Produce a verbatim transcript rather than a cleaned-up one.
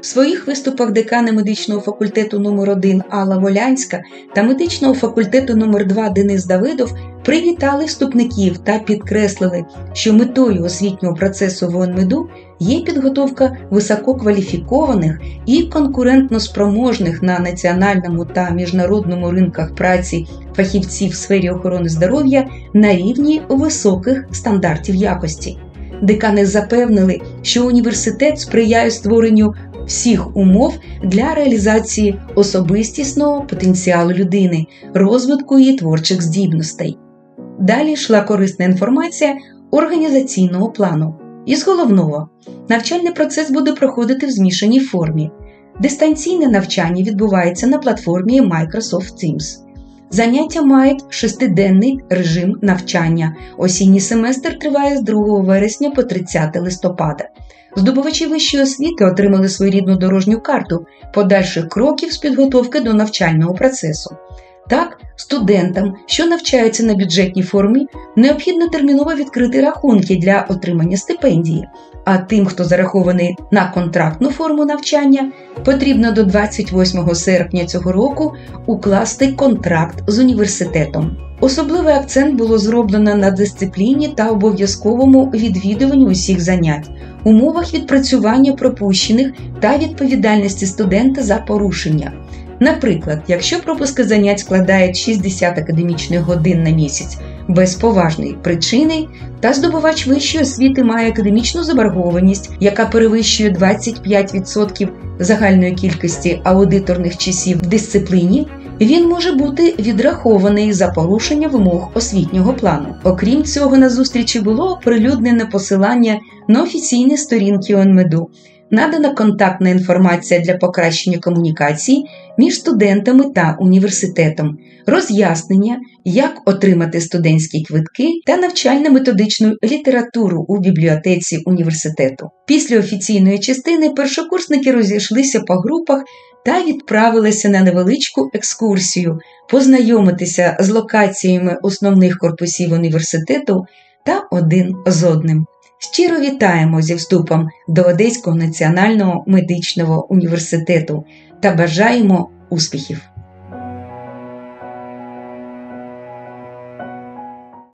своїх виступах декана медичного факультету номер один Алла Волянська та медичного факультету номер два Денис Давидов привітали вступників та підкреслили, що метою освітнього процесу в ОНМЕДу є підготовка висококваліфікованих і конкурентноспроможних на національному та міжнародному ринках праці фахівців в сфері охорони здоров'я на рівні високих стандартів якості. Декани запевнили, що університет сприяє створенню всіх умов для реалізації особистісного потенціалу людини, розвитку її творчих здібностей. Далі йшла корисна інформація організаційного плану. Із головного – навчальний процес буде проходити в змішаній формі. Дистанційне навчання відбувається на платформі Microsoft Teams. Заняття мають шестиденний режим навчання. Осінній семестр триває з другого вересня по тридцяте листопада. Здобувачі вищої освіти отримали своєрідну дорожню карту подальших кроків з підготовки до навчального процесу. Так, студентам, що навчаються на бюджетній формі, необхідно терміново відкрити рахунки для отримання стипендії, а тим, хто зарахований на контрактну форму навчання, потрібно до двадцять восьмого серпня цього року укласти контракт з університетом. Особливий акцент було зроблено на дисципліні та обов'язковому відвідуванні усіх занять, умовах відпрацювання пропущених та відповідальності студента за порушення. Наприклад, якщо пропуски занять складають шістдесят академічних годин на місяць без поважної причини, та здобувач вищої освіти має академічну заборгованість, яка перевищує двадцять п'ять відсотків загальної кількості аудиторних часів в дисципліні, він може бути відрахований за порушення вимог освітнього плану. Окрім цього, на зустрічі було оприлюднене посилання на офіційні сторінки ОНМЕДу, надана контактна інформація для покращення комунікацій між студентами та університетом, роз'яснення, як отримати студентські квитки та навчально-методичну літературу у бібліотеці університету. Після офіційної частини першокурсники розійшлися по групах та відправилися на невеличку екскурсію, познайомитися з локаціями основних корпусів університету та один з одним. Щиро вітаємо зі вступом до Одеського національного медичного університету та бажаємо успіхів!